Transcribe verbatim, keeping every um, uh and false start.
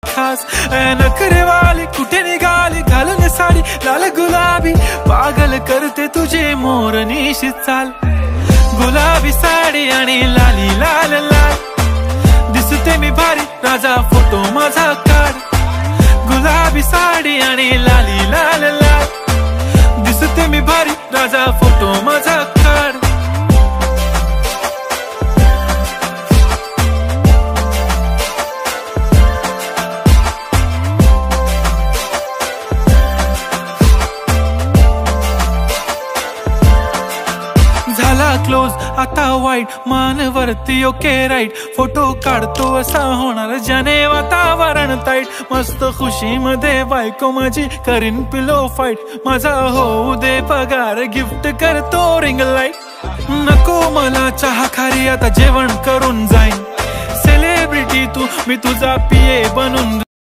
खास नखरे वाली कुठे निघाली घालून साडी लाल गुलाबी पागल करते तुझे मोरनीशी चाल गुलाबी साडी आणि लाली लाल लाल दिसते मी भारी राजा फोटो माझा काढ गुलाबी साडी आणि लाली लाल लाल दिसते मी भारी राजा फोटो माझा काढ झाला क्लोज आता वाईट मानवरती ओके राईट फोटो काढतो असा होणार ज्याने वातावरण ताईट मस्त खुशी मध्ये बायको माझी करीन पिलो फाईट माझा होऊ दे पगार गिफ्ट करतो रिंग लाईट नको मला चहा खारी आता जेवण करून जाईन सेलिब्रिटी तू मी तुझा पिये बनून